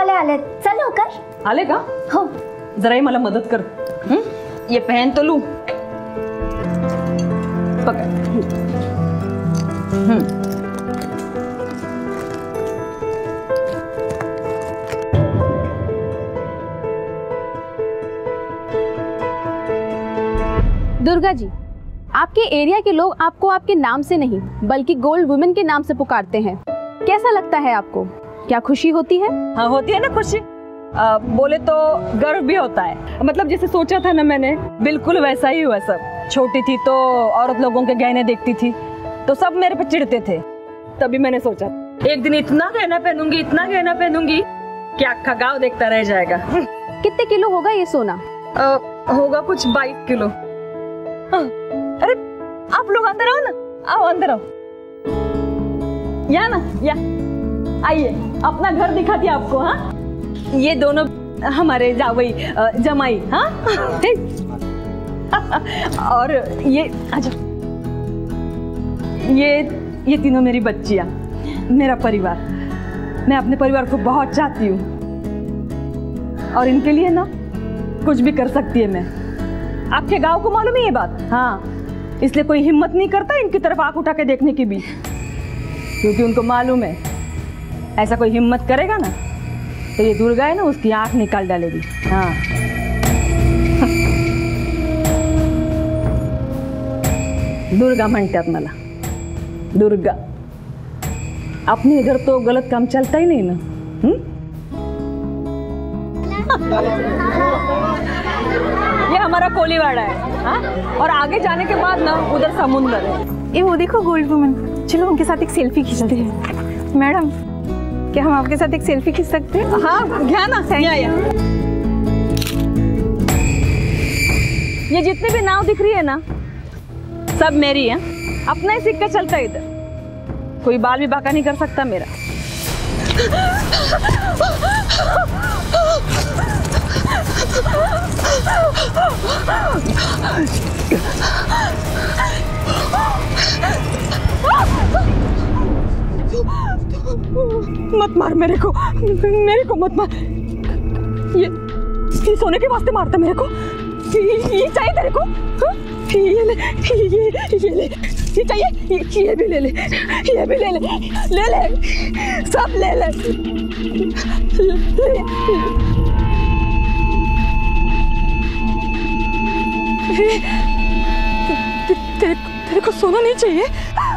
आले चल लवकर. आले का? हो. जरा मला मदत कर. ये पहन तो लू. पकड़. दुर्गा जी, आपके एरिया के लोग आपको आपके नाम से नहीं बल्कि गोल्ड वुमेन के नाम से पुकारते हैं. कैसा लगता है आपको? क्या खुशी होती है? हाँ होती है ना खुशी. बोले तो गर्व भी होता है. मतलब जैसे सोचा था ना मैंने, बिल्कुल वैसा ही हुआ सब. छोटी थी तो औरत लोगों के गहने देखती थी तो सब मेरे पे चिढ़ते थे. तभी मैंने सोचा एक दिन इतना गहना पहनूंगी, इतना गहना पहनूंगी कि अक्खा गाँव देखता रह जाएगा. कितने किलो होगा ये सोना? होगा कुछ 22 किलो. अरे आप लोग अंदर आओ ना. आओ अंदर आओ. या ना या आइए, अपना घर दिखाती आपको. हाँ ये दोनों हमारे जावई जमाई. हाँ और ये आजा. ये तीनों मेरी बच्चियां, मेरा परिवार. मैं अपने परिवार को बहुत चाहती हूँ और इनके लिए ना कुछ भी कर सकती है मैं. आपके गांव को मालूम है ये बात? हाँ, इसलिए कोई हिम्मत नहीं करता इनकी तरफ आंख उठा के देखने की भी, क्योंकि उनको मालूम है ऐसा कोई हिम्मत करेगा ना तो ये दुर्गा है ना उसकी आंख निकाल डालेगी. हाँ दुर्गा म्हणतात मला. दुर्गा. अपने इधर तो गलत काम चलता ही नहीं ना. ये हमारा कोलीवाड़ा है. हाँ? और आगे जाने के बाद ना उधर समुंदर है. ये वो देखो गोल्ड वुमन. चलो उनके साथ एक सेल्फी खींचते हैं. मैडम क्या हम आपके साथ एक सेल्फी खींच सकते हैं? हाँ घ्या ना. या. ये जितनी भी नाव दिख रही है ना सब मेरी है. अपना ही सिक्का चलता है इधर. कोई बाल भी बाका नहीं कर सकता मेरा. मत मार मेरे को मत मार. ये सोने के वास्ते मारता मेरे को. ये चाहिए तेरे को? ये ले, ये चाहिए. ये भी ले ले, ये भी ले सब ले ले. तेरे को सोना नहीं चाहिए?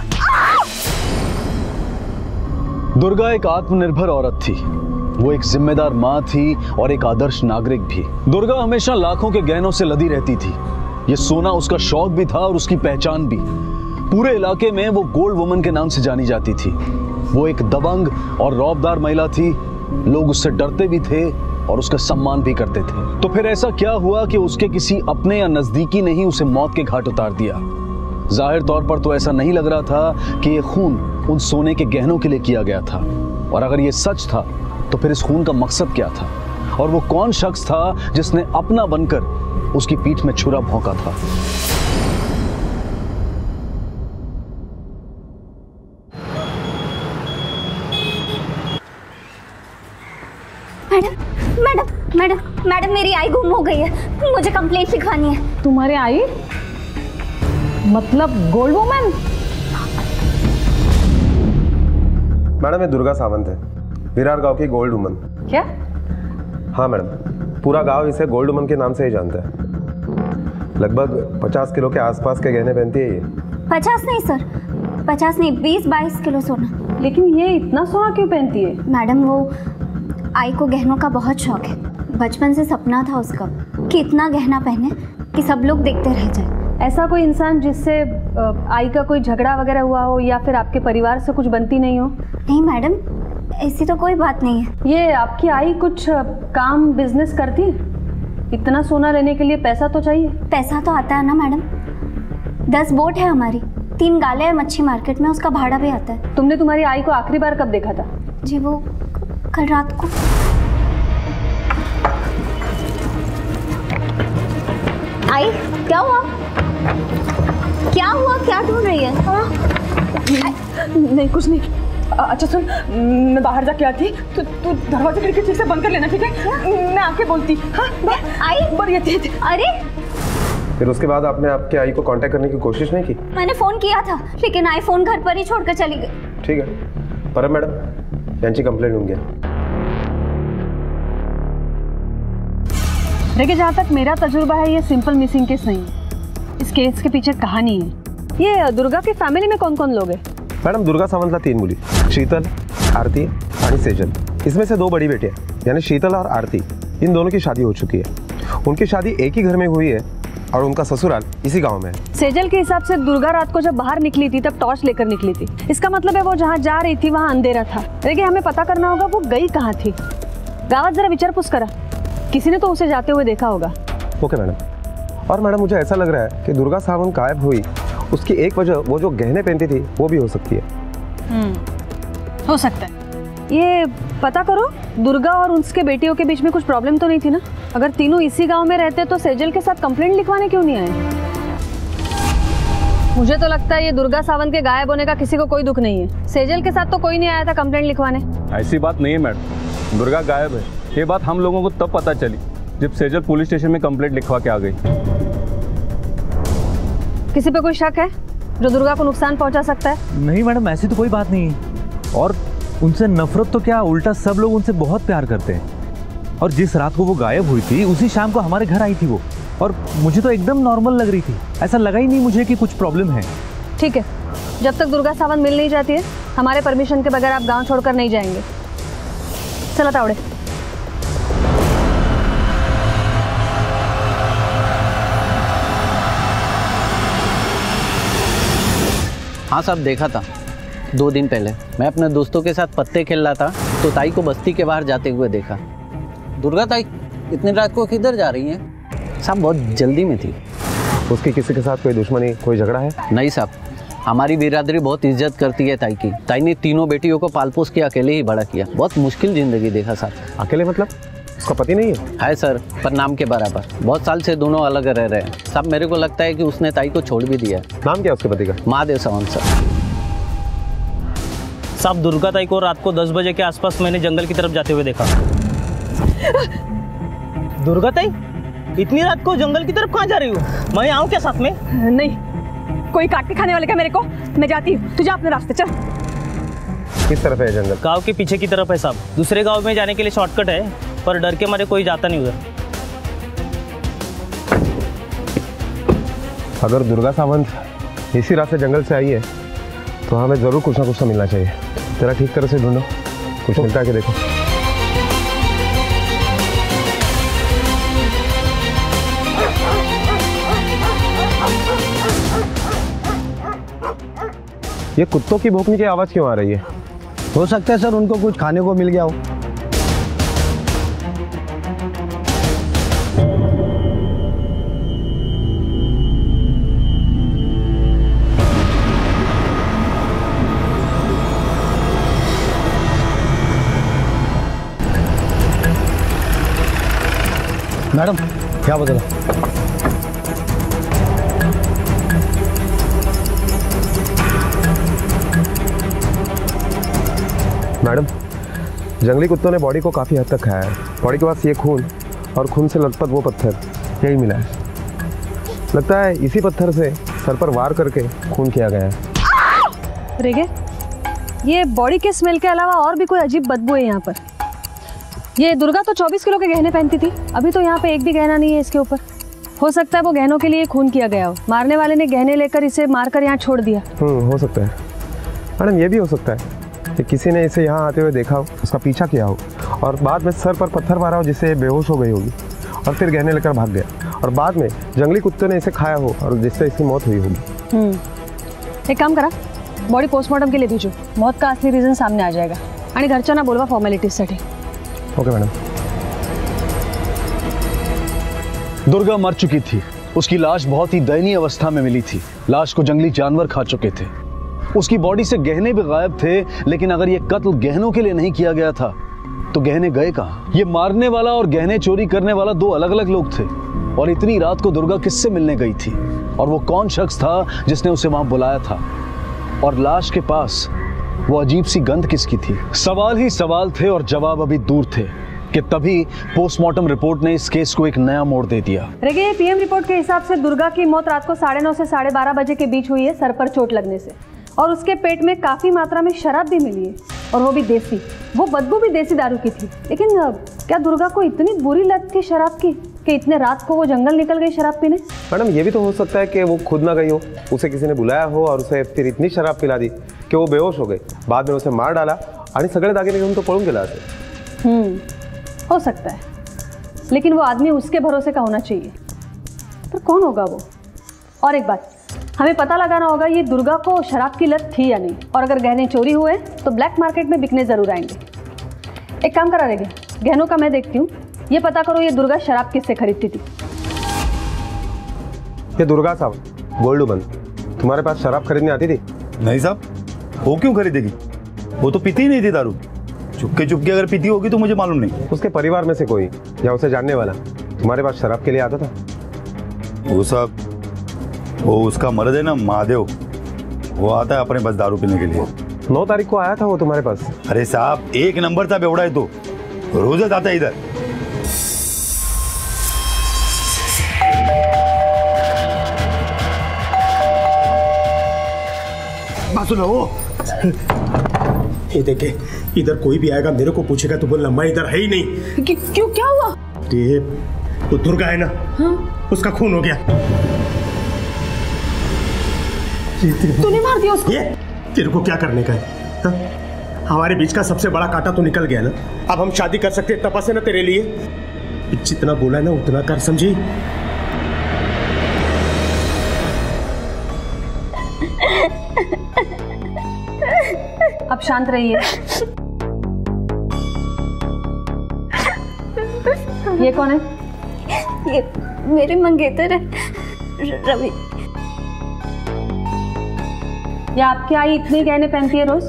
दुर्गा एक आत्मनिर्भर औरत थी. वो एक जिम्मेदार माँ थी और एक आदर्श नागरिक भी. दुर्गा हमेशा लाखों के गहनों से लदी रहती थी. ये सोना उसका शौक भी था और उसकी पहचान भी. पूरे इलाके में वो गोल्ड वुमन के नाम से जानी जाती थी. वो एक दबंग और रौबदार महिला थी. लोग उससे डरते भी थे और उसका सम्मान भी करते थे. तो फिर ऐसा क्या हुआ कि उसके किसी अपने या नजदीकी ने ही उसे मौत के घाट उतार दिया? जाहिर तौर पर तो ऐसा नहीं लग रहा था कि ये खून उन सोने के गहनों के लिए किया गया था. और अगर ये सच था तो फिर इस खून का मकसद क्या था? और वो कौन शख्स था जिसने अपना बनकर उसकी पीठ में छुरा भोंका था? मैडम मेरी आई गुम हो गई है. मुझे कंप्लेंट लिखवानी है. तुम्हारे आई मतलब गोल्ड वुमन? मैडम ये दुर्गा सावंत है, विरार गांव की गोल्ड वुमन. क्या? हाँ मैडम, पूरा गांव इसे गोल्ड वुमन के नाम से ही जानता है. लगभग 50 किलो के आसपास के गहने पहनती है ये. 50 नहीं सर, 50 नहीं 20-22 किलो सोना. लेकिन ये इतना सोना क्यों पहनती है? मैडम वो आई को गहनों का बहुत शौक है. बचपन से सपना था उसका कि इतना गहना पहने कि सब लोग देखते रह जाए. ऐसा कोई इंसान जिससे आई का कोई झगड़ा वगैरह हुआ हो या फिर आपके परिवार से कुछ बनती नहीं हो? नहीं मैडम, ऐसी तो कोई बात नहीं है. ये आपकी आई कुछ काम बिजनेस करती है? इतना सोना लेने के लिए पैसा तो चाहिए. पैसा तो आता है ना मैडम. 10 बोट है हमारी, 3 गाले हैं मच्छी मार्केट में, उसका भाड़ा भी आता है. तुमने तुम्हारी आई को आखिरी बार कब देखा था? जी वो कल रात को. आई क्या हुआ? क्या ढूंढ रही है? नहीं कुछ नहीं. अच्छा सुन, मैं बाहर जाके आती, तू दरवाजा खिड़की ठीक से बंद कर लेना, ठीक है? मैं आके बोलती। हाँ आई बढ़िया। अरे फिर उसके बाद आपने आपके आई को कांटेक्ट करने की कोशिश नहीं की? मैंने फोन किया था लेकिन आई फोन घर पर ही छोड़कर चली गई। ठीक है, पर मैडम यांची कंप्लेंट होंगे। देखिए, जहाँ तक मेरा तजुर्बा है, ये सिंपल मिसिंग केस नहीं है। इस केस के पीछे कहानी है। ये दुर्गा की फैमिली में कौन कौन लोग हैं? मैडम, दुर्गा सावंतला 3 मुली, शीतल, आरती और सेजल। इसमें से 2 बड़ी बेटियां यानी शीतल और आरती, इन दोनों की शादी हो चुकी है। उनकी शादी एक ही घर में हुई है और उनका ससुराल इसी गांव में है। सेजल के हिसाब से दुर्गा रात को जब बाहर निकली थी तब टॉर्च लेकर निकली थी। इसका मतलब है वो जहाँ जा रही थी वहाँ अंधेरा था। देखिए, हमें पता करना होगा वो गई कहाँ थी। गावत जरा विचारपूस करा, किसी ने तो उसे जाते हुए देखा होगा। Okay madam. और मैडम, मुझे ऐसा लग रहा है कि दुर्गा सावंत गायब हुई उसकी एक वजह वो जो गहने पहनती थी वो भी हो सकती है। हो सकता है। ये पता करो, दुर्गा और उसके बेटियों के बीच में कुछ प्रॉब्लम तो नहीं थी ना? अगर तीनों इसी गांव में रहते तो सेजल के साथ कंप्लेंट लिखवाने क्यों नहीं आए? मुझे तो लगता है ये दुर्गा सावंत के गायब होने का किसी को कोई दुख नहीं है। सेजल के साथ तो कोई नहीं आया था कंप्लेंट लिखवाने। ऐसी बात नहीं है मैडम, दुर्गा गायब है ये बात हम लोगों को तब पता चली जब सेजल पुलिस स्टेशन में कंप्लेंट लिखवा के आ गई। किसी पे कोई शक है जो दुर्गा को नुकसान पहुंचा सकता है? नहीं मैडम, ऐसी तो कोई बात नहीं है। और उनसे नफरत तो क्या, उल्टा सब लोग उनसे बहुत प्यार करते हैं। और जिस रात को वो गायब हुई थी उसी शाम को हमारे घर आई थी वो, और मुझे तो एकदम नॉर्मल लग रही थी। ऐसा लगा ही नहीं मुझे कि कुछ प्रॉब्लम है। ठीक है, जब तक दुर्गा सावंत मिल नहीं जाती है हमारे परमिशन के बगैर आप गांव छोड़कर नहीं जाएंगे। चलो तावड़े। हाँ साहब, देखा था 2 दिन पहले। मैं अपने दोस्तों के साथ पत्ते खेल रहा था तो ताई को बस्ती के बाहर जाते हुए देखा। दुर्गा ताई इतनी रात को किधर जा रही हैं? साहब बहुत जल्दी में थी। उसकी किसी के साथ कोई दुश्मनी, कोई झगड़ा है? नहीं साहब, हमारी बिरादरी बहुत इज्जत करती है ताई की। ताई ने तीनों बेटियों को पाल पोस के अकेले ही बड़ा किया। बहुत मुश्किल जिंदगी देखा साहब। अकेले मतलब उसका पति नहीं है सर, पर नाम के बराबर। बहुत साल से दोनों अलग रह रहे हैं साहब। मेरे को लगता है कि उसने ताई को छोड़ भी दिया। नाम क्या है उसके पति का? महादेव सावंत सर। साहब, दुर्गा ताई को रात को 10 बजे के आसपास मैंने जंगल की तरफ जाते हुए देखा। दुर्गा ताई इतनी रात को जंगल की तरफ कहाँ जा रही हो? मैं आऊँ क्या साथ में? नहीं, कोई काट के खाने वाले क्या मेरे को? मैं जाती हूँ, तू जा अपने रास्ते चल। किस तरफ है जंगल? गांव के पीछे की तरफ है साहब। दूसरे गांव में जाने के लिए शॉर्टकट है, पर डर के मारे कोई जाता नहीं उधर। अगर दुर्गा सावंत इसी रास्ते जंगल से आई है तो हमें ज़रूर कुछ ना कुछ तो मिलना चाहिए। जरा ठीक तरह से ढूंढो, कुछ मिलता है कि देखो। ये कुत्तों की भौंकने की आवाज़ क्यों आ रही है? हो सकता है सर उनको कुछ खाने को मिल गया हो। मैडम क्या बदला? मैडम, जंगली कुत्तों ने बॉडी को काफ़ी हद तक खाया है। बॉडी के पास ये खून और खून से लथपथ वो पत्थर, यही मिला है। लगता है इसी पत्थर से सर पर वार करके खून किया गया है। रेगे, ये बॉडी के स्मेल के अलावा और भी कोई अजीब बदबू है यहाँ पर। ये दुर्गा तो 24 किलो के गहने पहनती थी, अभी तो यहाँ पे एक भी गहना नहीं है इसके ऊपर। हो सकता है वो गहनों के लिए खून किया गया हो। मारने वाले ने गहने लेकर इसे मारकर यहाँ छोड़ दिया। हो सकता है मैडम, ये भी हो सकता है कि किसी ने इसे यहाँ आते हुए देखा हो, उसका पीछा किया हो और बाद में सर पर पत्थर मारा हो जिससे बेहोश हो गई होगी और फिर गहने लेकर भाग गया और बाद में जंगली कुत्ते ने इसे खाया हो और जिससे इसकी मौत हुई होगी। एक काम करा, बॉडी पोस्टमॉर्टम के लिए भेजो। मौत का असली रीजन सामने आ जाएगा आणि घरच्यांना बोलवा फॉर्मॅलिटीजसाठी। Okay madam. दुर्गा मर चुकी थी। उसकी लाश बहुत ही दयनीय अवस्था में मिली थी। लाश को जंगली जानवर खा चुके थे। उसकी बॉडी से गहने भी गायब थे, लेकिन अगर ये कत्ल गहनों के लिए नहीं किया गया था तो गहने गए कहाँ? ये मारने वाला और गहने चोरी करने वाला 2 अलग अलग लोग थे। और इतनी रात को दुर्गा किससे मिलने गई थी? और वो कौन शख्स था जिसने उसे वहां बुलाया था? और लाश के पास वो अजीब सी गंध किसकी थी? सवाल ही सवाल थे और जवाब अभी दूर थे कि तभी पोस्टमार्टम रिपोर्ट ने इस केस को एक नया मोड़ दे दिया। रेगे, पीएम रिपोर्ट के हिसाब से दुर्गा की मौत रात को 9:30 से 12:30 बजे के बीच हुई है, सर पर चोट लगने से, और उसके पेट में काफी मात्रा में शराब भी मिली है, और वो भी देसी। वो बदबू भी देसी दारू की थी। लेकिन क्या दुर्गा को इतनी बुरी लत थी शराब की कि इतने रात को वो जंगल निकल गई शराब पीने? मैडम, ये भी तो हो सकता है कि वो खुद ना गई हो, उसे किसी ने बुलाया हो और उसे फिर इतनी शराब पिला दी कि वो बेहोश हो गई, बाद में उसे मार डाला आणि सगळे दागिने घेऊन तो पळून गेला असेल। हो सकता है, लेकिन वो आदमी उसके भरोसे का होना चाहिए। पर कौन होगा वो? और एक बात, हमें पता लगाना होगा ये दुर्गा को शराब की लत थी या नहीं, और अगर गहने चोरी हुए तो ब्लैक मार्केट में बिकने जरूर आएंगे। एक काम करा रहेगा, गहनों का मैं देखती हूँ, ये पता करो ये दुर्गा शराब किससे खरीदती थी। ये दुर्गा साहब, गोल्ड बंद, तुम्हारे पास शराब खरीदने आती थी? नहीं साहब, वो क्यों खरीदेगी? वो तो पीती ही नहीं थी दारू। चुपके चुपके अगर पीती होगी तो मुझे मालूम नहीं। उसके परिवार में से कोई या उसे जानने वाला तुम्हारे पास शराब के लिए आता था? वो साहब, वो उसका मर्द है ना महादेव, वो आता है अपने पास दारू पीने के लिए। 9 तारीख को आया था वो तुम्हारे पास? अरे साहब, 1 नंबर था बेवड़ा है, तो रोज आता है इधर। सुनो, ये देखे, इधर कोई भी आएगा मेरे को पूछेगा तो बोलना मैं इधर है ही नहीं। क्यों, क्या हुआ? वो दुर्गा है ना, हाँ? उसका खून हो गया। तूने मार दिया उसको? ये तेरे को क्या करने का है? हा? हमारे बीच का सबसे बड़ा कांटा तो निकल गया ना, अब हम शादी कर सकते हैं, तपस्या ना तेरे लिए। जितना बोला ना उतना कर, समझी? अब शांत रहिए। ये कौन है? ये मेरे मंगेतर है, रवि। ये आपकी आई इतने गहने पहनती है रोज?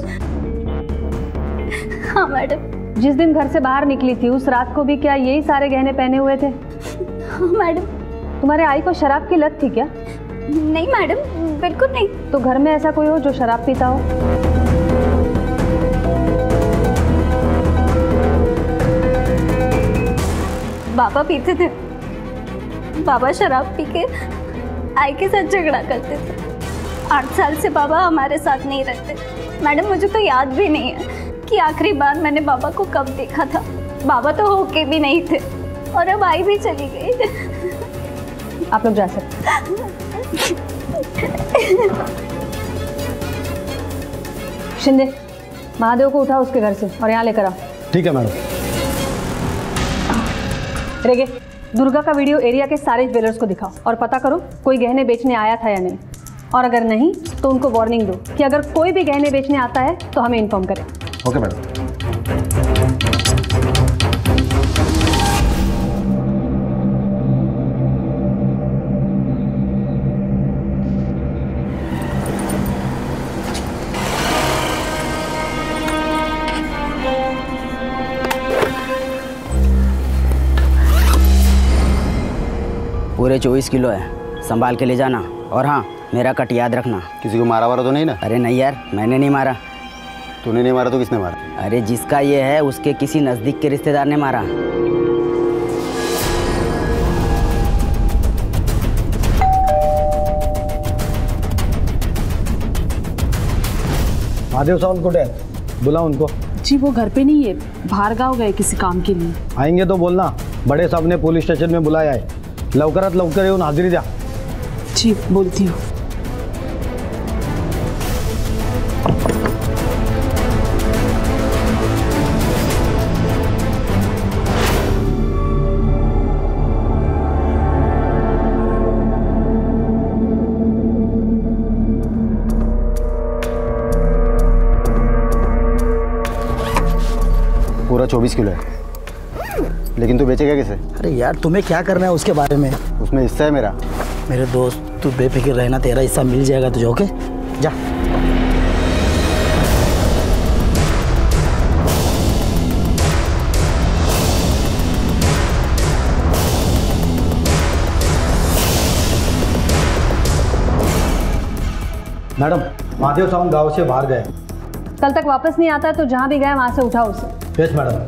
हाँ मैडम। जिस दिन घर से बाहर निकली थी उस रात को भी क्या यही सारे गहने पहने हुए थे? हाँ मैडम। तुम्हारे आई को शराब की लत थी क्या? नहीं मैडम, बिल्कुल नहीं। तो घर में ऐसा कोई हो जो शराब पीता हो? बाबा पीते थे। बाबा शराब पी के आई के साथ झगड़ा करते थे। 8 साल से बाबा हमारे साथ नहीं रहते। मैडम, मुझे तो याद भी नहीं है कि आखिरी बार मैंने बाबा को कब देखा था। बाबा तो होके भी नहीं थे, और अब आई भी चली गई। आप लोग जा सकते। शिंदे, महादेव को उठाओ उसके घर से और यहाँ लेकर आओ। ठीक है मैडम। रेगे, दुर्गा का वीडियो एरिया के सारे ज्वेलर्स को दिखाओ और पता करो कोई गहने बेचने आया था या नहीं, और अगर नहीं तो उनको वार्निंग दो कि अगर कोई भी गहने बेचने आता है तो हमें इन्फॉर्म करें। Okay madam. पूरे 24 किलो है, संभाल के ले जाना। और हाँ, मेरा कट याद रखना। किसी को मारा वारा तो नहीं ना? अरे नहीं यार, मैंने नहीं मारा। तूने नहीं मारा तो किसने मारा? अरे जिसका ये है उसके किसी नज़दीक के रिश्तेदार ने मारा। महादेव साहब को है, बुलाओ उनको। जी वो घर पे नहीं है, बाहर गाँव गए किसी काम के लिए। आएंगे तो बोलना, बड़े साहब ने पुलिस स्टेशन में बुलाया है, लवकरात लवकर येऊन हाजिरी द्या। जी बोलती हूँ। पूरा 24 किलो है, लेकिन तू बेचेगा कैसे? अरे यार, तुम्हें क्या करना है उसके बारे में? उसमें हिस्सा है मेरा। मेरे दोस्त, तू बेफिक्र रहना, तेरा हिस्सा मिल जाएगा तुझे। ओके, जा। मैडम, महादेव साहब गांव से बाहर गए, कल तक वापस नहीं आता तो जहाँ भी गए वहाँ से उठाओ उसे। Yes madam.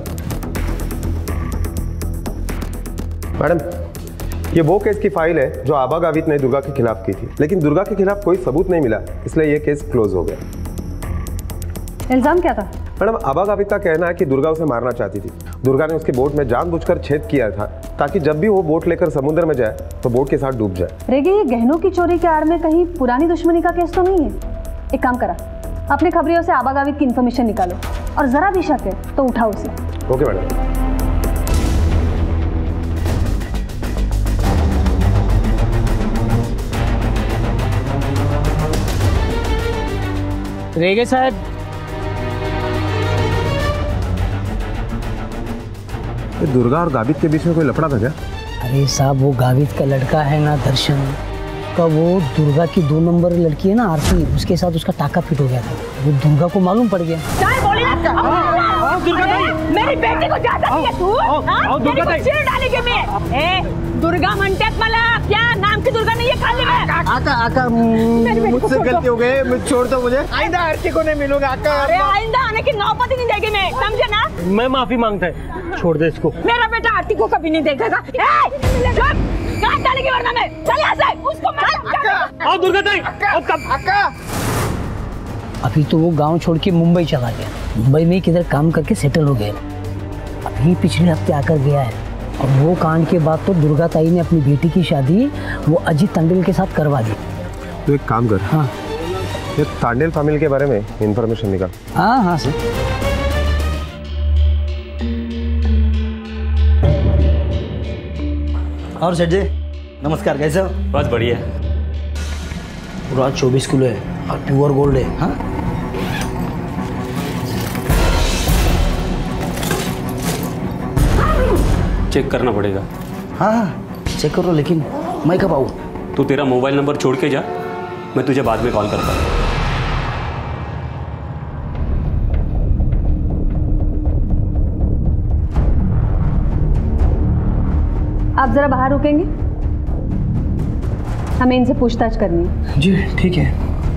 मैडम, ये वो केस की फाइल है जो आबा गावित ने दुर्गा के खिलाफ की थी, लेकिन दुर्गा के खिलाफ कोई सबूत नहीं मिला, इसलिए ये केस क्लोज हो गया। इल्जाम क्या था? मैडम, आबा गावित का कहना है कि दुर्गा उसे मारना चाहती थी। दुर्गा ने उसकी बोट में जानबूझकर छेद किया था ताकि जब भी वो बोट लेकर समुद्र में जाए तो बोट के साथ डूब जाए। रेगे, ये गहनों की चोरी के आड़ में कहीं पुरानी दुश्मनी का केस तो नहीं है? एक काम करा, अपने खबरियों से आबा गावित की इन्फॉर्मेशन निकालो और जरा भी शक है तो उठाओ उसे। Okay madam. रेगे साहब, दुर्गा और गावित के बीच में कोई लफड़ा था क्या? अरे साहब, वो गावित का लड़का है ना दर्शन का, वो दुर्गा की 2 नंबर लड़की है ना आरती, उसके साथ उसका टाका फिट हो गया था। वो दुर्गा को मालूम पड़ गया। मेरी बेटी को जाता है तू? दुर्गा डालेगी मैं? दुर्गा म्हणतात मला, क्या नाम की दुर्गा नहीं है खाली में? आका आका मुझसे गलती हो गई, मुझे छोड़ दो, मुझे आइंदा आरती को नहीं मिलूंगा आका। अरे आइंदा आने की नौबत ही नहीं देगी मैं, समझे ना? मैं माफी मांगता है, छोड़ दे इसको। मेरा बेटा आरती को कभी नहीं देखेगा। कहाँ डालेगी वरना मैं? चल यहाँ से, उसको मार। आओ दुर्गा ताई, आका। अभी तो वो गांव छोड़ के मुंबई चला गया, मुंबई में किधर काम करके सेटल हो गया। अभी पिछले हफ्ते आकर गया है और वो कांड के बाद तो दुर्गा ताई ने अपनी बेटी की शादी वो अजीत तांडेल के साथ करवा दी। तो एक काम कर, हाँ, ये तांडेल फैमिली के बारे में इंफॉर्मेशन निकाल। हाँ हाँ सर। और सेठ जी नमस्कार, कैसे हो? बस बढ़िया। पूरा 24 किलो है और प्योर गोल्ड है। हाँ, चेक करना पड़ेगा। हाँ चेक करो, लेकिन मैं कब आऊँ? तू तेरा मोबाइल नंबर छोड़ के जा, मैं तुझे बाद में कॉल करता हूँ। आप जरा बाहर रुकेंगे, हमें इनसे पूछताछ करनी है। जी ठीक है।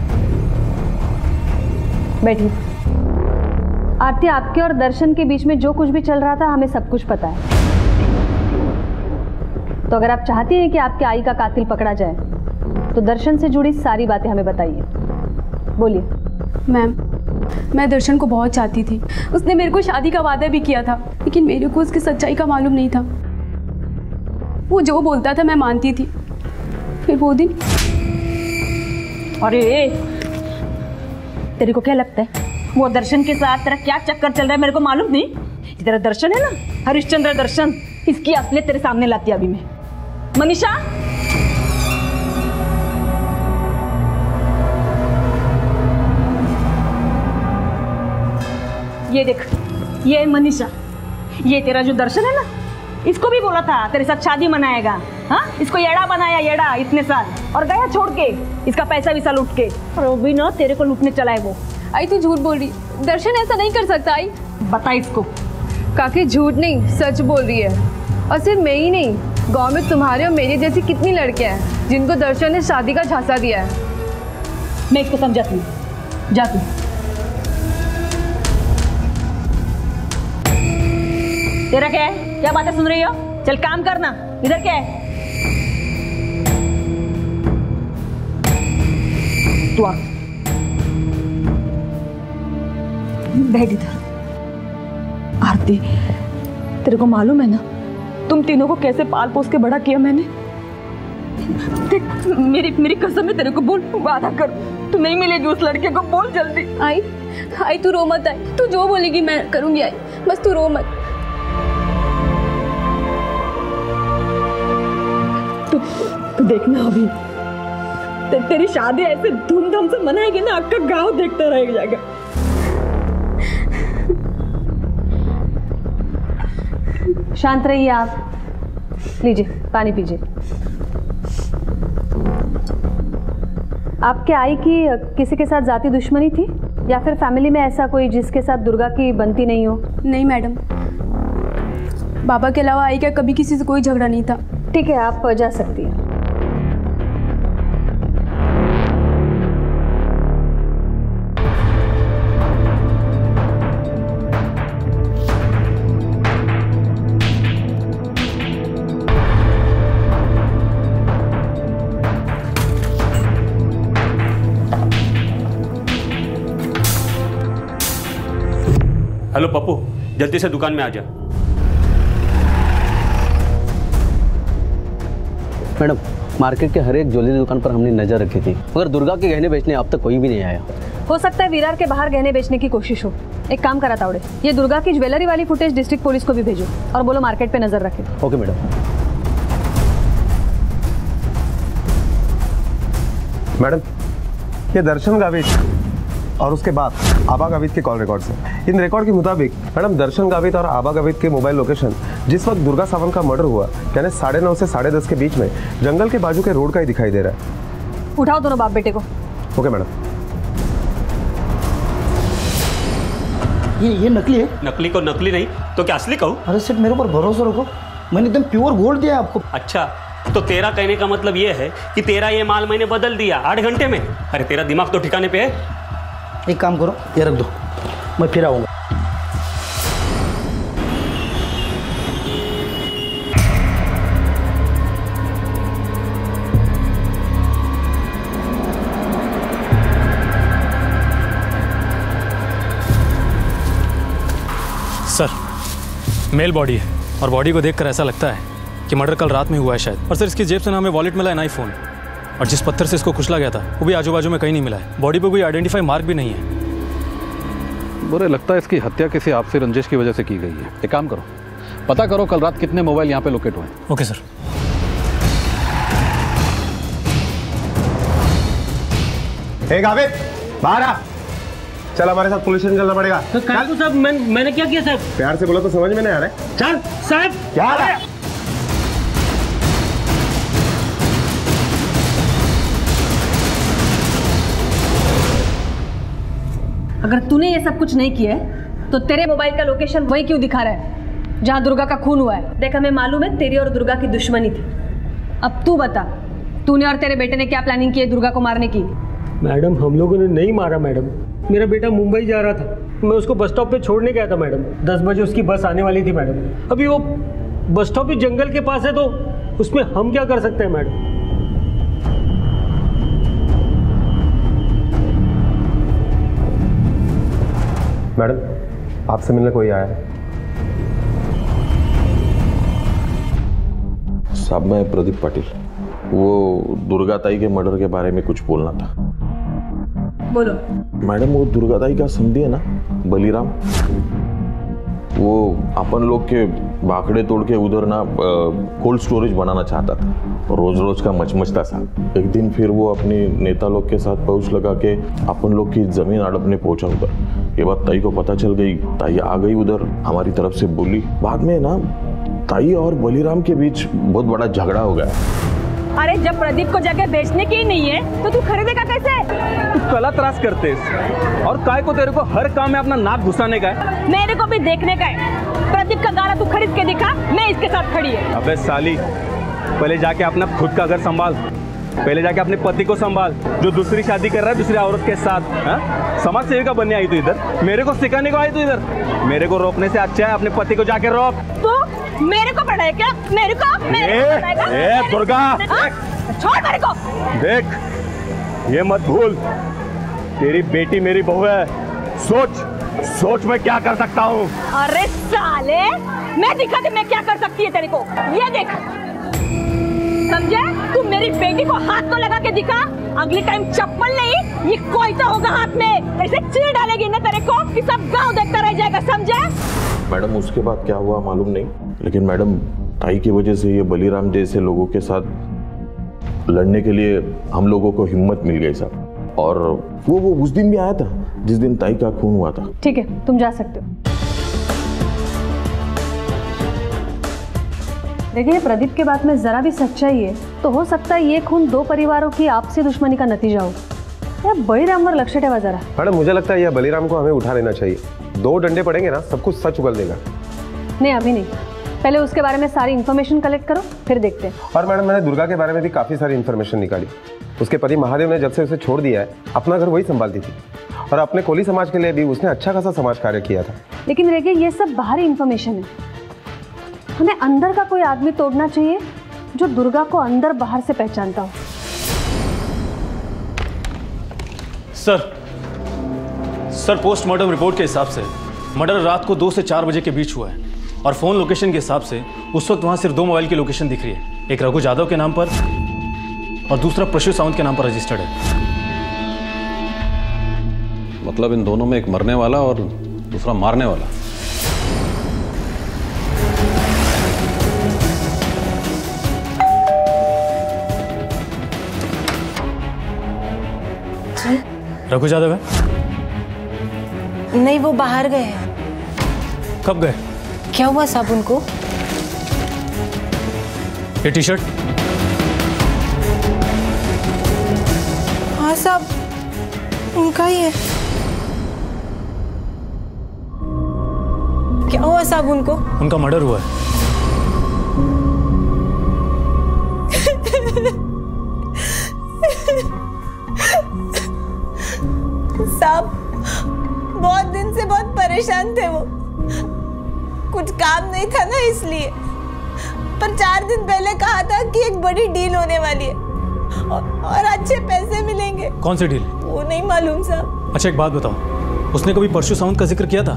बैठिए। आरती, आपके और दर्शन के बीच में जो कुछ भी चल रहा था हमें सब कुछ पता है। तो अगर आप चाहती हैं कि आपके आई का कातिल पकड़ा जाए तो दर्शन से जुड़ी सारी बातें हमें बताइए। बोलिए। मैम, मैं दर्शन को बहुत चाहती थी। उसने मेरे को शादी का वादा भी किया था, लेकिन मेरे को उसकी सच्चाई का मालूम नहीं था। वो जो बोलता था मैं मानती थी। फिर वो दिन, अरे तेरे को क्या लगता है वो दर्शन के साथ तेरा क्या चक्कर चल रहा है? मेरे को मालूम नहीं। तेरा दर्शन है ना, हरिश्चंद्र दर्शन, इसकी असलियत तेरे सामने लाती अभी मैं। मनीषा, ये देख, ये है मनीषा। ये तेरा जो दर्शन है ना, इसको भी बोला था तेरे साथ शादी मनाएगा। हाँ, इसको येड़ा बनाया, येड़ा इतने साल, और गया छोड़ के इसका पैसा वैसा लूट के। और वो भी ना तेरे को लूटने चला है वो। आई तू झूठ बोल रही, दर्शन ऐसा नहीं कर सकता। आई बता इसको। काकी झूठ नहीं, सच बोल रही है। और सिर्फ मैं ही नहीं, गांव में तुम्हारे और मेरी जैसी कितनी लड़कियां हैं जिनको दर्शन ने शादी का झांसा दिया है। मैं इसको समझाती हूँ, जा तू। तेरा क्या है? क्या बातें सुन रही हो? चल काम करना। इधर क्या है? तू आ, बैठ इधर। आरती, तेरे को मालूम है ना तुम तीनों को कैसे पाल पोस के बड़ा किया मैंने? देख, मेरी कसम है, तेरे को बोल, वादा कर, तू नहीं मिलेगी उस लड़के को। बोल जल्दी। आई तू रो मत। आई तू जो बोलेगी मैं करूंगी। आई बस तू रो मत। तू देखना अभी तेरी शादी ऐसे धूमधाम से मनाएगी ना, आपका गांव देखता रह जाएगा। शांत रहिए आप। लीजिए पानी पीजिए। आपके आई की किसी के साथ जाती दुश्मनी थी या फिर फैमिली में ऐसा कोई जिसके साथ दुर्गा की बनती नहीं हो? नहीं मैडम, बाबा के अलावा आई का कभी किसी से कोई झगड़ा नहीं था। ठीक है, आप जा सकती हैं। हेलो पप्पू, जल्दी से दुकान में आ जा। मैडम, मार्केट के हर एक ज्वेलरी दुकान पर हमने नजर रखी थी, मगर दुर्गा के गहने बेचने अब तक कोई भी नहीं आया। हो सकता है विरार के बाहर गहने बेचने की कोशिश हो। एक काम करा तावड़े, ये दुर्गा की ज्वेलरी वाली फुटेज डिस्ट्रिक्ट पुलिस को भी भेजो और बोलो मार्केट पे नजर रखे। Okay madam. मैडम, ये दर्शन गावित और उसके बाद आबा गावित के कॉल रिकॉर्ड्स हैं। इन रिकॉर्ड के मुताबिक मैडम दर्शन गावित और आबा गावित के मोबाइल लोकेशन जिस वक्त दुर्गा सावंत का मर्डर हुआ, यानी 9:30 से 10:30 के बीच में जंगल के बाजू के रोड का ही दिखाई दे रहा है। उठाओ दोनों बाप बेटे को। Okay madam. ये नकली है? नकली को नकली नहीं तो क्या असली कहूँ? अरे सेठ, मेरे ऊपर भरोसा रखो, मैंने एकदम प्योर गोल्ड दिया आपको। अच्छा, तो तेरा कहने का मतलब ये है कि तेरा ये माल मैंने बदल दिया 8 घंटे में? अरे तेरा दिमाग तो ठिकाने पे है। एक काम करो, ये रख दो, मैं फिर आऊँगा। सर, मेल बॉडी है और बॉडी को देखकर ऐसा लगता है कि मर्डर कल रात में हुआ है शायद। और सर, इसकी जेब से ना हमें वॉलेट मिला है ना ही फोन, और जिस पत्थर से इसको कुचला गया था वो भी आजू बाजू में कहीं नहीं मिला है। बॉडी पर कोई आइडेंटिफाई मार्क भी नहीं है। बुरे लगता है इसकी हत्या किसी आपसी रंजिश की वजह से की गई है। एक काम करो, पता करो कल रात कितने मोबाइल यहाँ पे लोकेट हुए। Okay sir. गावित, बाहर आ। चल हमारे साथ पुलिस स्टेशन चलना पड़ेगा। तो साहब, मैंने क्या किया साहब? प्यार से बोला तो समझ में नहीं आ रहा है। चल साहब। क्या अगर तूने ये सब कुछ नहीं किया है तो तेरे मोबाइल का लोकेशन वही क्यों दिखा रहा है जहाँ दुर्गा का खून हुआ है? देख, हमें मालूम है तेरी और दुर्गा की दुश्मनी थी। अब तू बता, तूने और तेरे बेटे ने क्या प्लानिंग की है दुर्गा को मारने की? मैडम, हम लोगों ने नहीं मारा मैडम। मेरा बेटा मुंबई जा रहा था, मैं उसको बस स्टॉप पे छोड़ने गया था मैडम। 10 बजे उसकी बस आने वाली थी मैडम। अभी वो बस स्टॉप भी जंगल के पास है, तो उसमें हम क्या कर सकते हैं मैडम? मैडम, आपसे मिलने कोई आया है? साहब, मैं प्रदीप पाटिल, वो दुर्गा ताई के मर्डर के बारे में कुछ बोलना था। बोलो। मैडम, वो दुर्गा ताई का समझी है ना, बलिराम, वो अपन लोग के बाकड़े तोड़ के उधर ना कोल्ड स्टोरेज बनाना चाहता था। रोज रोज का मचमचता साहब। एक दिन फिर वो अपनी नेता लोग के साथ पहुंच लगा के अपन लोग की जमीन हड़पने पहुंचा उधर। ये बात ताई को पता चल गई, ताई आ गई उधर, हमारी तरफ से बोली। बाद में ना ताई और बलिराम के बीच बहुत बड़ा झगड़ा हो गया। अरे जब प्रदीप को जगह बेचने की ही नहीं है तो तू खरीदेगा कैसे? तू कला त्रास करते और काय को तेरे को हर काम में अपना नाक घुसाने का है? मेरे को भी देखने का है। प्रदीप का गाना तू खरीद के दिखा, मैं इसके साथ खड़ी है। अबे साली, पहले जाके अपना खुद का घर संभाल, पहले जाके अपने पति को संभाल जो दूसरी शादी कर रहा है दूसरी औरत के साथ। समाज सेविका बनने आई तू इधर, मेरे को सिखाने को आई तू इधर। मेरे को रोकने से अच्छा है अपने पति को जाके रोक। तू मेरे को पढ़ाए क्या? मेरे को दुर्गा, छोड़ मेरे को। देख, ये मत भूल, तेरी बेटी मेरी बहू है। सोच मैं क्या कर सकता हूँ। अरे साले, मैं दिखा दे मैं क्या कर सकती है तेरे को। ये देख, समझे? तू मेरी बेटी को हाथ तो लगा के दिखा। अगली टाइम चप्पल नहीं, ये कोयता होगा हाथ में। ऐसे चीर डालेगी ना तेरे को कि सब गांव देखता रह जाएगा, समझे? मैडम, उसके बाद क्या हुआ मालूम नहीं, लेकिन मैडम ताई की वजह से ये बलिराम जैसे लोगों के साथ लड़ने के लिए हम लोगों को हिम्मत मिल गई साहब। और वो उस दिन भी आया था जिस दिन ताई का खून हुआ था। ठीक है, तुम जा सकते हो। देखिए, प्रदीप के बात में जरा भी सच्चाई है तो हो सकता है ये खून दो परिवारों की आपसी दुश्मनी का नतीजा हो। या बलिरामवर लक्ष ठेवा जरा। मैडम, मुझे लगता है यह बलिराम को हमें उठा लेना चाहिए। 2 डंडे पड़ेंगे ना, सब कुछ सच उगल देगा। नहीं, अभी नहीं, पहले उसके बारे में सारी इन्फॉर्मेशन कलेक्ट करो, फिर देखते हैं। और मैडम, मैंने दुर्गा के बारे में भी काफी सारी इन्फॉर्मेशन निकाली। उसके पति महादेव ने जब से उसे छोड़ दिया है, अपना घर वही संभालती थी और अपने कोली समाज के लिए भी उसने अच्छा खासा समाज कार्य किया था। लेकिन रेगे, ये सब बाहरी इन्फॉर्मेशन है। हमें अंदर का कोई आदमी तोड़ना चाहिए जो दुर्गा को अंदर बाहर से पहचानता हो। सर, पोस्टमार्टम रिपोर्ट के हिसाब से मर्डर रात को 2 से 4 बजे के बीच हुआ है और फोन लोकेशन के हिसाब से उस वक्त वहां सिर्फ 2 मोबाइल की लोकेशन दिख रही है, एक रघु यादव के नाम पर और दूसरा प्रशु सावंत के नाम पर रजिस्टर्ड है। मतलब इन दोनों में एक मरने वाला और दूसरा मारने वाला। रघु यादव है? नहीं, वो बाहर गए हैं। कब गए? क्या हुआ साहब उनको? ये टी शर्ट? हाँ साहब, उनका ही है। क्या हुआ साहब उनको? उनका मर्डर हुआ है। साहब बहुत दिन से बहुत परेशान थे वो, कुछ काम नहीं था ना इसलिए, पर 4 दिन पहले कहा था कि एक बड़ी डील होने वाली है और अच्छे पैसे मिलेंगे। कौन सी डील? वो नहीं मालूम साहब। अच्छा एक बात बताओ, उसने कभी परशु सावंत का जिक्र किया था?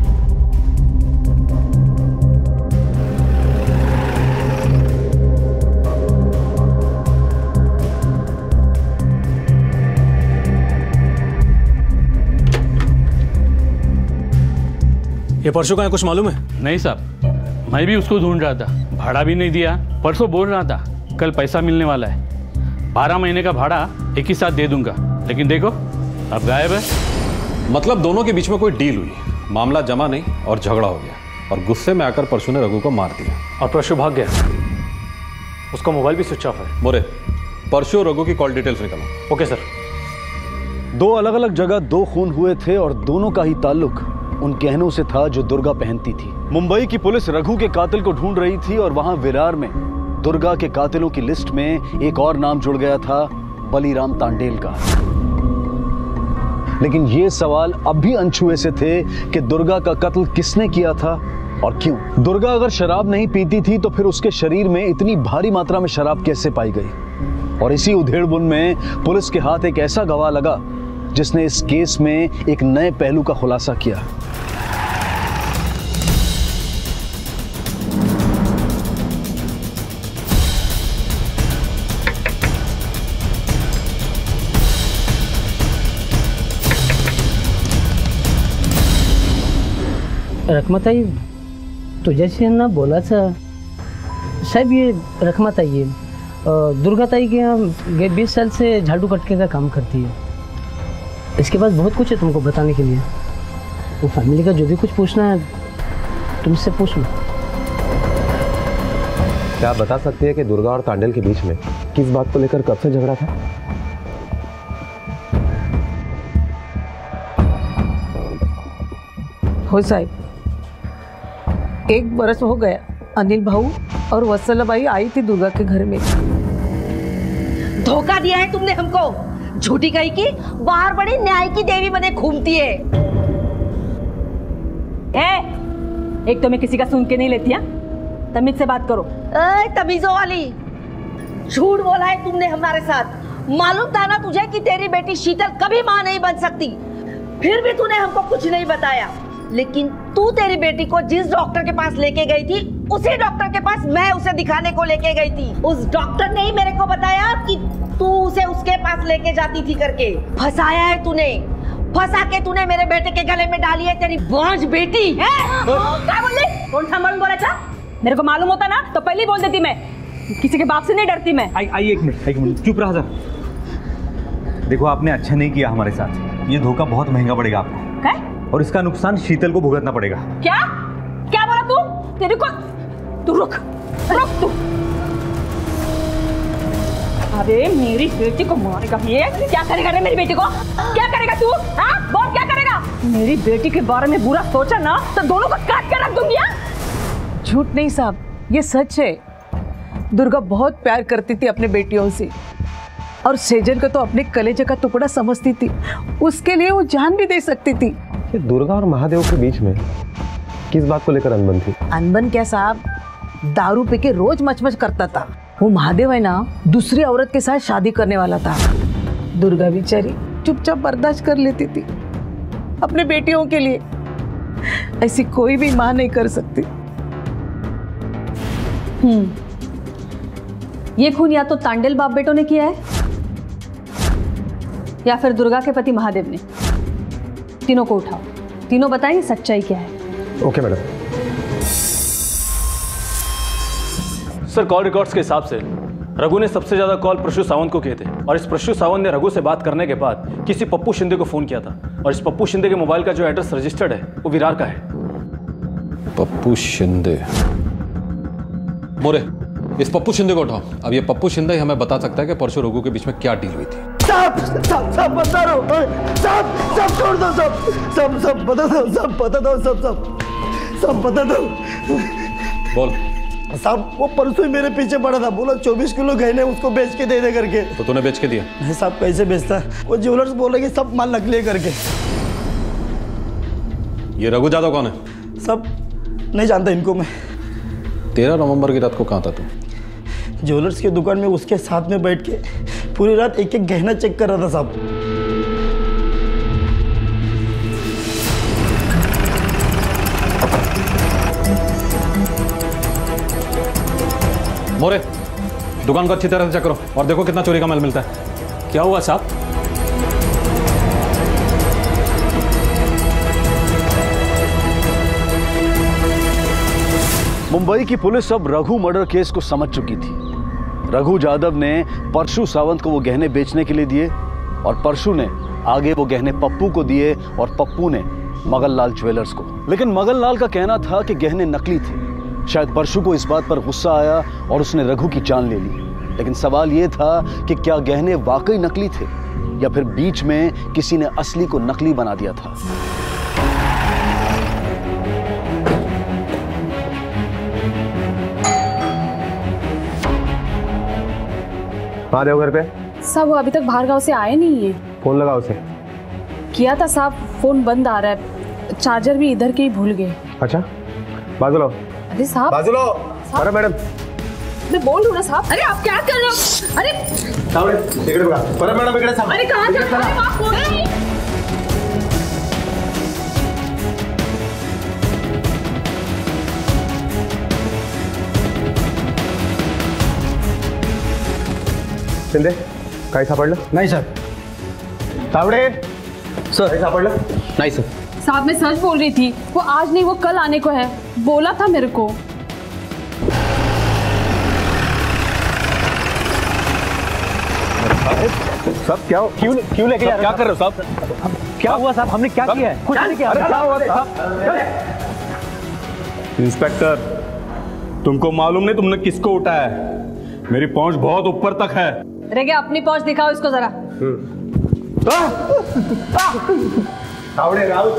ये परसों का है, कुछ मालूम है? नहीं साहब, मैं भी उसको ढूंढ रहा था, भाड़ा भी नहीं दिया। परसों बोल रहा था कल पैसा मिलने वाला है, 12 महीने का भाड़ा एक ही साथ दे दूंगा, लेकिन देखो अब गायब है। मतलब दोनों के बीच में कोई डील हुई, मामला जमा नहीं और झगड़ा हो गया और गुस्से में आकर परशु ने रघु को मार दिया और परशु भाग गया। उसका मोबाइल भी स्विच ऑफ है। मोरे, परशु और रघु की कॉल डिटेल्स निकालो। Okay sir. 2 अलग-अलग जगह 2 खून हुए थे और दोनों का ही ताल्लुक उन गहनों से था जो दुर्गा पहनती थी। मुंबई की पुलिस रघु के कातिल को ढूंढ रही थी और वहां विरार में दुर्गा के कातिलों की लिस्ट में एक और नाम जुड़ गया था, बलीराम तांडेल का। लेकिन ये सवाल अब भी अनछुए से थे कि दुर्गा का कत्ल किसने किया था और क्यों। दुर्गा अगर शराब नहीं पीती थी तो फिर उसके शरीर में इतनी भारी मात्रा में शराब कैसे पाई गई? और इसी उधेड़बुन में पुलिस के हाथ एक ऐसा गवाह लगा जिसने इस केस में एक नए पहलू का खुलासा किया। रखमताई तुझ्याशी ना बोलायचं साहब, ये रखमताई है, दुर्गाताई के यहाँ 20 साल से झाड़ू कटके का काम करती है। इसके बाद बहुत कुछ है तुमको बताने के लिए। वो फैमिली का जो भी कुछ पूछना है तुमसे पूछ लो। क्या आप बता सकती है कि दुर्गा और तांडेल के बीच में किस बात को लेकर कब से झगड़ा था? हो साहब, 1 बरस हो गया अनिल भाऊ और वत्सलाबाई आई थी दुर्गा के घर में। धोखा दिया है तुमने हमको, झूठी कही की बाहर बड़ी न्याय की देवी बने घूमती है। एक तो मैं किसी का सुन के नहीं लेती, तमीज से बात करो। तमीजों वाली, झूठ बोला है तुमने हमारे साथ। मालूम था ना तुझे कि तेरी बेटी शीतल कभी मां नहीं बन सकती, फिर भी तूने हमको कुछ नहीं बताया। लेकिन तू तेरी बेटी को जिस डॉक्टर के पास लेके गई थी, उसी डॉक्टर के पास मैं उसे दिखाने को लेके गई थी। उस डॉक्टर ने ही मेरे को बताया कि तू उसे उसके पास लेके जाती थी करके। फंसाया है तूने, फंसा के तूने मेरे बेटे के गले में डाली है तेरी बांझ बेटी। क्या बोल रही? कौन सा मर्द बोला था? मेरे को मालूम होता ना तो पहले ही बोल देती। मैं किसी के बाप से नहीं डरती। मैं आई एक मिनट चुप रहा सर। देखो आपने अच्छा नहीं किया हमारे साथ, ये धोखा बहुत महंगा पड़ेगा आपको। क्या? और इसका नुकसान शीतल को भुगतना पड़ेगा। क्या क्या बोला तू? तेरे को तू रुक तू। अरे मेरी बेटी को मारेगा ये? क्या करेगा रे मेरी बेटी को? क्या करेगा तू? हाँ बोल, क्या करेगा? मेरी बेटी के बारे में बुरा सोचा ना तो दोनों को काट कर रख दूंगी। झूठ नहीं साहब, ये सच है। दुर्गा बहुत प्यार करती थी अपने बेटियों से और सेजन को तो अपने कलेजे का टुकड़ा समझती थी। उसके लिए वो जान भी दे सकती थी। ये दुर्गा और महादेव के बीच में किस बात को लेकर अनबन थी? अनबन क्या साहब, दारू पी के रोज मचमच करता था। वो महादेव है ना, दूसरी औरत के साथ शादी करने वाला था। दुर्गा बेचारी चुपचाप बर्दाश्त कर लेती थी अपने बेटियों के लिए। ऐसी कोई भी माँ नहीं कर सकती। ये खून या तो तांडेल बाप बेटों ने किया है या फिर दुर्गा के पति महादेव ने। तीनों को उठाओ, तीनों बताएंगे सच्चाई क्या है। Okay madam. Sir, call records के हिसाब से रघु ने सबसे ज्यादा कॉल प्रशु सावंत को किए थे और इस प्रशु सावंत ने रघु से बात करने के बाद किसी पप्पू शिंदे को फोन किया था और इस पप्पू शिंदे के मोबाइल का जो एड्रेस रजिस्टर्ड है वो विरार का है। पप्पू शिंदे। मोरे, इस पप्पू शिंदे को उठाओ। अब ये पप्पू शिंदे ही हमें बता सकता है कि परसों रघु के बीच में क्या डील हुई थी। सब बता रहा हूँ। सब छोड़ दो। सब बता दो। सब बता दो। सब बता दो। बोल। साहब वो परसों ही मेरे पीछे पड़ा था, बोला 24 किलो गहने उसको बेच के दे करके। तो तूने बेच के दिया? नहीं साहब, कैसे बेचता? वो ज्वेलर्स बोले कि सब माल नकली करके। ये रघु यादव कौन है? सब नहीं जानता इनको मैं। 13 नवंबर की रात को कहाँ था तू? ज्वेलर्स की दुकान में उसके साथ में बैठ के पूरी रात एक एक गहना चेक कर रहा था साहब। मोरे, दुकान को अच्छी तरह से चेक करो और देखो कितना चोरी का माल मिलता है। क्या हुआ साहब? मुंबई की पुलिस अब रघु मर्डर केस को समझ चुकी थी। रघु यादव ने परशु सावंत को वो गहने बेचने के लिए दिए और परशु ने आगे वो गहने पप्पू को दिए और पप्पू ने मगनलाल ज्वेलर्स को। लेकिन मगनलाल का कहना था कि गहने नकली थे। शायद परशु को इस बात पर गुस्सा आया और उसने रघु की जान ले ली। लेकिन सवाल यह था कि क्या गहने वाकई नकली थे या फिर बीच में किसी ने असली को नकली बना दिया था। महादेव घर पे? साहब वो अभी तक बाहर गांव से आए नहीं है। फोन लगा उसे। किया था साहब, फोन बंद आ रहा है, चार्जर भी इधर के ही भूल गए। अच्छा, बाजू लो। अरे साहब, बाजू लो। अरे मैडम, मैं बोल रहा हूँ ना साहब। अरे आप क्या कर रहे हो? अरे इकडे बघा। अरे मैडम इकडे थांबा। अरे कहाँ जा रहे हो आप? शिंदे, काही सापडलं? नाही सर। तावडे सर, काही सापडलं? नहीं सर। साहब मैं सच बोल रही थी, वो आज नहीं वो कल आने को है, बोला था मेरे को। सब क्या क्यों लेके जा रहे हो? क्या कर रहे हो साहब? क्या हुआ साहब? हमने क्या किया है? कुछ नहीं किया। क्या हुआ साहब? इंस्पेक्टर, तुमको मालूम नहीं तुमने किसको उठाया है? मेरी पहुंच बहुत ऊपर तक है। रेगे अपनी पहुंच दिखाओ इसको जरा। तावड़े राउत।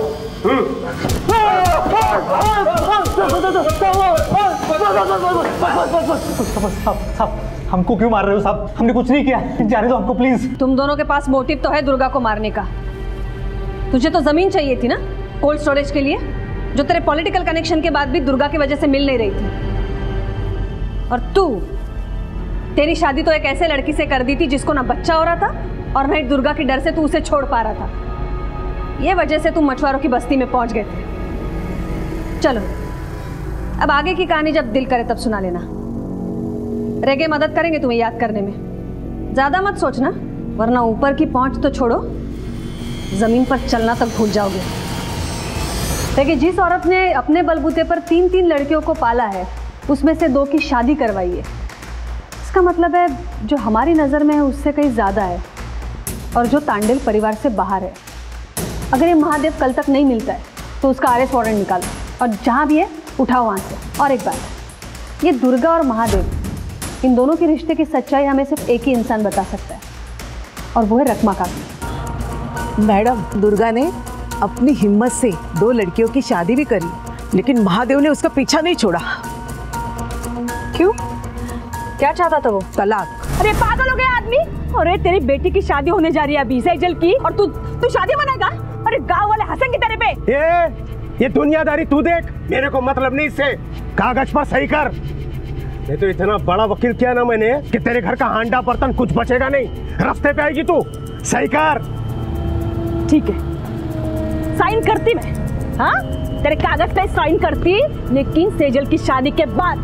हमको क्यों मार रहे हो साहब? हमने कुछ नहीं किया, जाने दो हमको प्लीज। तुम दोनों के पास मोटिव तो है दुर्गा को मारने का। तुझे तो जमीन चाहिए थी ना कोल्ड स्टोरेज के लिए, जो तेरे पॉलिटिकल कनेक्शन के बाद भी दुर्गा की वजह से मिल नहीं रही थी। और तू, तेरी शादी तो एक ऐसे लड़की से कर दी थी जिसको ना बच्चा हो रहा था और ना दुर्गा के डर से तू उसे छोड़ पा रहा था। ये वजह से तुम मछुआरों की बस्ती में पहुंच गए थे। चलो अब आगे की कहानी जब दिल करे तब सुना लेना। रेगे मदद करेंगे तुम्हें याद करने में। ज्यादा मत सोचना, वरना ऊपर की पहुंच तो छोड़ो, जमीन पर चलना तक भूल जाओगे। देखिए, जिस औरत ने अपने बलबूते पर 3-3 लड़कियों को पाला है, उसमें से 2 की शादी करवाई है, इसका मतलब है जो हमारी नज़र में है उससे कहीं ज़्यादा है और जो तांडेल परिवार से बाहर है। अगर ये महादेव कल तक नहीं मिलता है तो उसका अरेस्ट वारंट निकालो और जहाँ भी है उठाओ वहाँ से। और एक बात, ये दुर्गा और महादेव, इन दोनों के रिश्ते की सच्चाई हमें सिर्फ एक ही इंसान बता सकता है और वो है रकमा काकी। मैडम, दुर्गा ने अपनी हिम्मत से 2 लड़कियों की शादी भी करी, लेकिन महादेव ने उसका पीछा नहीं छोड़ा। क्यों? क्या चाहता था वो? तलाक। अरे पागल हो गया आदमी। अरे तेरी बेटी की शादी होने जा रही है अभी सेजल की, और तू शादी मनाएगा? अरे गांव वाले हंसेंगे तेरे पे। ये दुनियादारी तू देख, मेरे को मतलब नहीं इससे। कागज पर सही कर। ये तो इतना बड़ा वकील किया ना मैंने कि तेरे घर का हांडा बर्तन कुछ बचेगा नहीं, रास्ते पे आएगी तू। सही कर। ठीक है, साइन करती मैं। हाँ, तेरे कागज पे साइन करती, लेकिन सेजल की शादी के बाद।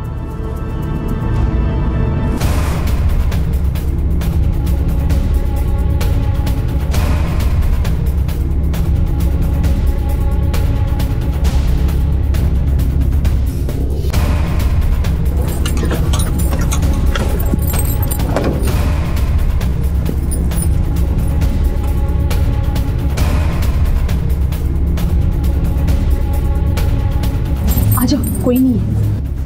कोई नहीं है।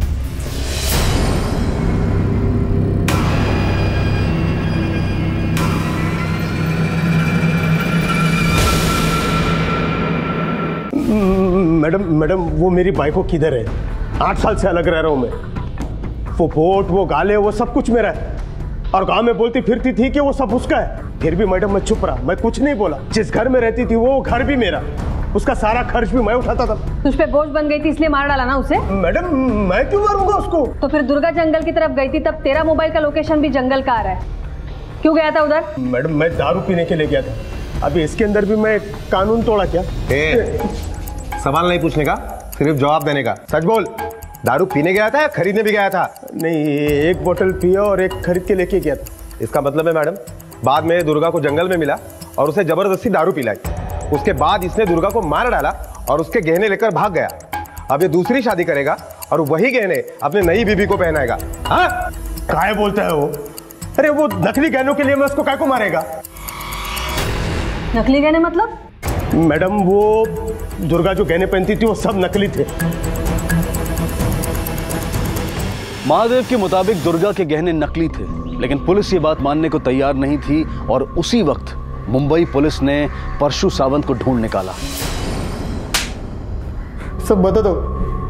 मैडम वो मेरी बाइक को किधर है? 8 साल से अलग रह रहा हूं मैं। वो बोट, वो गाले, वो सब कुछ मेरा है। और गांव में बोलती फिरती थी कि वो सब उसका है। फिर भी मैडम मैं चुप रहा, मैं कुछ नहीं बोला। जिस घर में रहती थी वो घर भी मेरा, उसका सारा खर्च भी मैं उठाता था। तुझ पे बोझ बन गई थी इसलिए मार डाला ना उसे? मैडम मैं क्यों मारूंगा उसको? तो फिर दुर्गा जंगल की तरफ गई थी, तब तेरा मोबाइल का लोकेशन भी जंगल का आ रहा है। क्यों गया था उधर? मैडम मैं दारू पीने के लिए गया था। अभी इसके अंदर भी मैं कानून तोड़ा क्या? सवाल नहीं पूछने का, सिर्फ जवाब देने का। सच बोल, दारू पीने गया था या खरीदने भी गया था? नहीं, एक बोतल पिया और एक खरीद के लेके गया था। इसका मतलब है मैडम, बाद में दुर्गा को जंगल में मिला और उसे जबरदस्ती दारू पिलाई। उसके बाद इसने दुर्गा को मार डाला और उसके गहने लेकर भाग गया। अब ये दूसरी शादी करेगा और वही गहने अपने नई बीबी को पहनाएगा। हाँ? काय बोलता है वो? अरे वो नकली गहनों के लिए मैं उसको काय को मारेगा? नकली गहने मतलब? मैडम वो दुर्गा जो गहने पहनती थी वो सब नकली थे। महादेव के मुताबिक दुर्गा के गहने नकली थे, लेकिन पुलिस ये बात मानने को तैयार नहीं थी और उसी वक्त मुंबई पुलिस ने परशु सावंत को ढूंढ निकाला। सब बता दो।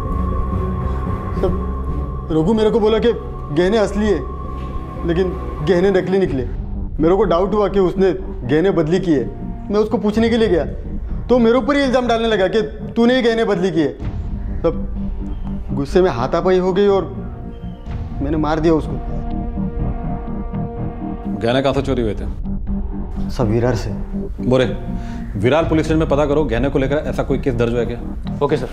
सब रघु मेरे को बोला कि गहने असली है, लेकिन गहने नकली निकले। मेरे को डाउट हुआ कि उसने गहने बदली की है। मैं उसको पूछने के लिए गया तो मेरे ऊपर ही इल्जाम डालने लगा कि तूने ही गहने बदली की है। तब गुस्से में हाथापाई हो गई और मैंने मार दिया उसको। गहने कहाँ से चोरी हुए थे? सब विरार से। बोरे, विरार पुलिस स्टेशन में पता करो गहने को लेकर ऐसा कोई केस दर्ज हुआ है क्या? Okay sir.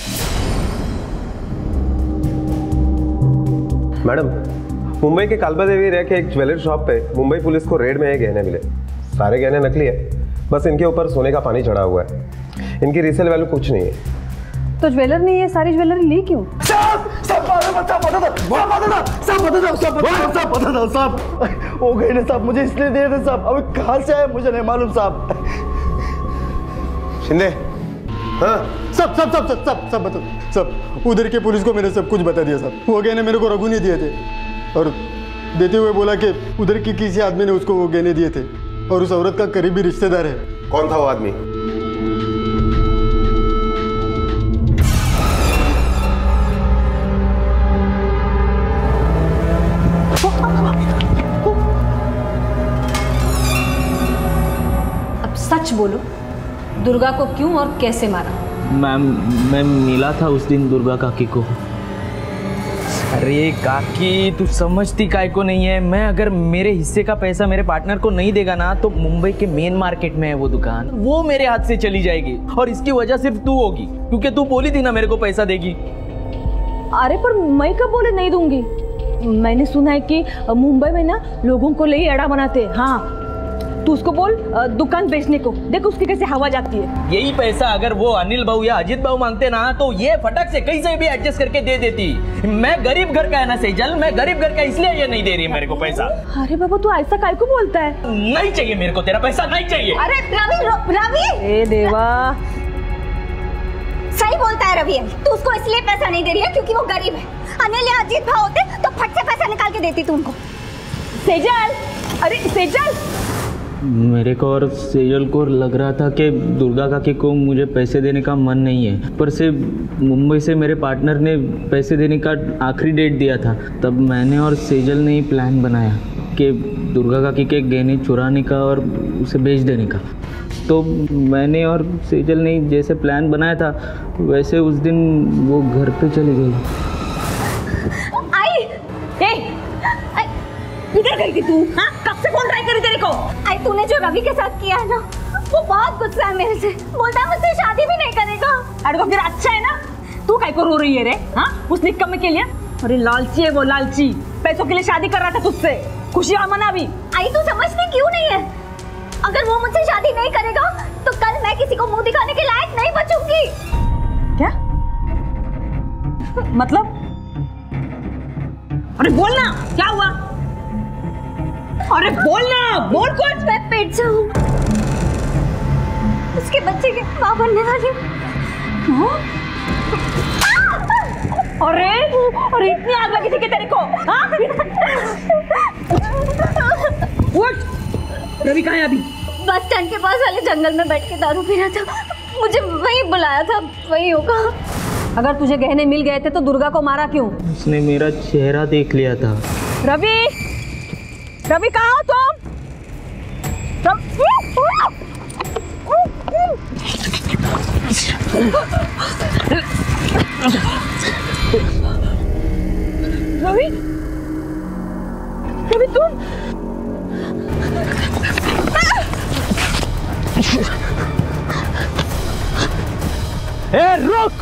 मैडम, मुंबई के कालबा देवी रह के एक ज्वेलरी शॉप पे मुंबई पुलिस को रेड में ये गहने मिले। सारे गहने नकली है, बस इनके ऊपर सोने का पानी चढ़ा हुआ है। इनकी रीसेल वैल्यू कुछ नहीं है। तो ज्वेलर ने ये सारी ज्वेलरी ली क्यों? वो गहने साहब मुझे इसलिए दिए थे साहब। अभी कहाँ से आए मुझे नहीं मालूम साहब। शिंदे, हाँ? सब बता। सब उधर के पुलिस को मैंने सब कुछ बता दिया साहब। वो गहने मेरे को रघु ने दिए थे और देते हुए बोला कि उधर की किसी आदमी ने उसको वो गहने दिए थे और उस औरत का करीबी रिश्तेदार है। कौन था वो आदमी? अब सच बोलो, दुर्गा को क्यों और कैसे मारा? मैम, मैं मिला था उस दिन दुर्गा काकी को। अरे काकी, तू समझती काय को नहीं है। मैं अगर मेरे हिस्से का पैसा मेरे पार्टनर को नहीं देगा ना, तो मुंबई के मेन मार्केट में है वो दुकान, वो मेरे हाथ से चली जाएगी और इसकी वजह सिर्फ तू होगी, क्योंकि तू बोली थी ना मेरे को पैसा देगी। अरे पर मैं कब बोले नहीं दूंगी? मैंने सुना है कि मुंबई में ना लोगों को ले अड़ा बनाते। हाँ, तू उसको बोल दुकान बेचने को। देख उसकी कैसे हवा जाती है। यही पैसा अगर वो अनिल बाबू या अजीत बाबू मांगते ना, तो ये फटक से कहीं से भी एडजस्ट करके दे देती। मैं गरीब घर का है ना सेजल, मैं गरीब घर का, इसलिए ये नहीं दे रही मेरे को पैसा। अरे बाबू तू ऐसा काय को बोलता है? नहीं चाहिए मेरे को तेरा पैसा, नहीं चाहिए। अरे रवि, ए देवा, सही बोलता है रवि। तू उसको इसलिए पैसा नहीं दे रही है क्योंकि वो गरीब है। अनिल या अजीत भाव होते तो फट से पैसा निकाल के देती तू उनको। सेजल, अरे सेजल, मेरे को और सेजल को लग रहा था कि दुर्गा काकी को मुझे पैसे देने का मन नहीं है, पर से मुंबई से मेरे पार्टनर ने पैसे देने का आखिरी डेट दिया था। तब मैंने और सेजल ने ही प्लान बनाया कि दुर्गा काकी के गहने चुराने का और उसे बेच देने का। तो मैंने और सेजल ने जैसे प्लान बनाया था वैसे उस दिन वो घर पे चली गई। इधर गई थी तू? हाँ, कब से फोन ट्राई करी तेरे को? आई तूने जो रवि के साथ किया है ना, वो बहुत गुस्सा है मेरे से। बोलता है मुझसे शादी भी नहीं करेगा। अरे तो फिर अच्छा है ना, तू काय को रो रही है रे? हाँ, उस निकम्मे के लिए? अरे लालची है वो, लालची। पैसों के लिए शादी कर रहा था तुझसे, खुशियां मना भी। आई तू समझती क्यों नहीं है? अगर वो मुझसे शादी नहीं करेगा तो कल मैं किसी को मुंह दिखाने के लायक नहीं बचूंगी। क्या मतलब? अरे बोलना, क्या हुआ? अरे बोलना, बोल कुछ। मैं पेट से हूँ, उसके बच्चे के माँ बनने वाली हूँ। अरे अरे इतनी आग लगी थी कि तेरे को? हाँ? उठ। रवि कहाँ है अभी? बस स्टैंड के पास वाले जंगल में बैठ के दारू पी रहा था, मुझे वहीं बुलाया था, वहीं होगा। अगर तुझे गहने मिल गए थे तो दुर्गा को मारा क्यों? उसने मेरा चेहरा देख लिया था। रवि, रवि कहाँ हो तुम? रवि, रवि तुम? ए रुक!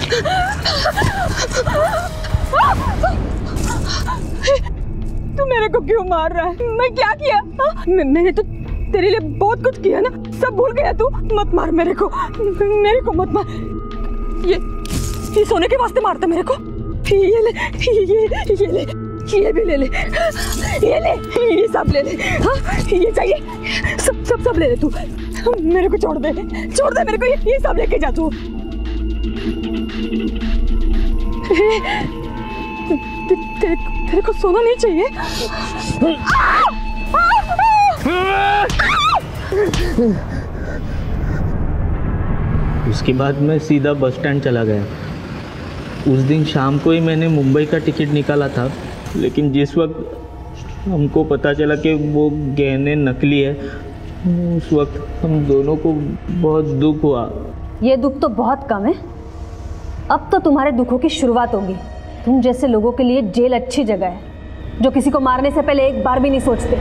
तू मेरे को क्यों मार रहा है? मैं क्या किया? मैंने तो तेरे लिए बहुत कुछ किया ना, सब भूल गया तू? मत मार मेरे को मत मार। ये सोने के वास्ते मारता मेरे को? ये ले, ये भी ले ले, ये सब ले ले। हाँ, ये चाहिए? सब ले ले तू। मेरे को छोड़ दे मेरे को, ये सब लेके जा तू। तेरे को सोना नहीं चाहिए? उसके बाद मैं सीधा बस स्टैंड चला गया। उस दिन शाम को ही मैंने मुंबई का टिकट निकाला था, लेकिन जिस वक्त हमको पता चला कि वो गहने नकली है, उस वक्त हम दोनों को बहुत दुख हुआ। ये दुख तो बहुत कम है, अब तो तुम्हारे दुखों की शुरुआत होगी। तुम जैसे लोगों के लिए जेल अच्छी जगह है, जो किसी को मारने से पहले एक बार भी नहीं सोचते।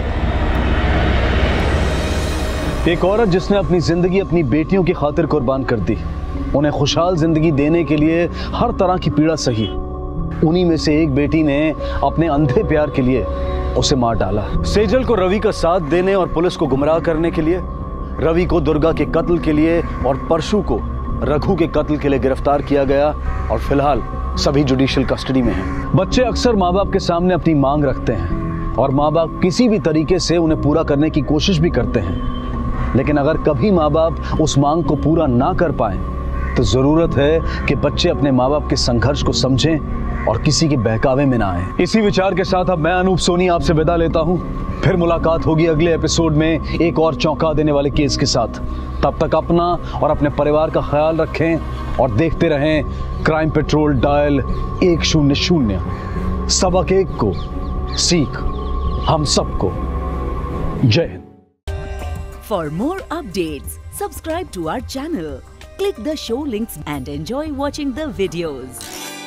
एक औरत जिसने अपनी जिंदगी अपनी बेटियों की खातिर कुर्बान कर दी, उन्हें खुशहाल जिंदगी देने के लिए हर तरह की पीड़ा सही, उन्हीं में से एक बेटी ने अपने अंधे प्यार के लिए उसे मार डाला। सेजल को रवि का साथ देने और पुलिस को गुमराह करने के लिए, रवि को दुर्गा के कत्ल के लिए और परशु को रघु के कत्ल के लिए गिरफ्तार किया गया और फिलहाल सभी जुडिशियल कस्टडी में हैं। बच्चे अक्सर माँ बाप के सामने अपनी मांग रखते हैं और माँ बाप किसी भी तरीके से उन्हें पूरा करने की कोशिश भी करते हैं, लेकिन अगर कभी माँ बाप उस मांग को पूरा ना कर पाए तो जरूरत है कि बच्चे अपने माँ बाप के संघर्ष को समझें और किसी के बहकावे में ना आए। इसी विचार के साथ अब मैं अनूप सोनी आपसे विदा लेता हूँ। फिर मुलाकात होगी अगले एपिसोड में एक और चौंका देने वाले केस के साथ। तब तक अपना और अपने परिवार का ख्याल रखें और देखते रहें क्राइम पेट्रोल डायल 100। सबक एक को सीख हम सबको। जय Hind. For more updates, subscribe to our channel, click the show links and enjoy watching the videos.